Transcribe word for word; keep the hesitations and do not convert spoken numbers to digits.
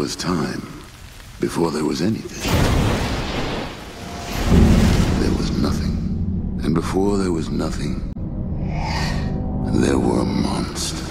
was time, before there was anything, there was nothing. And before there was nothing, there were monsters.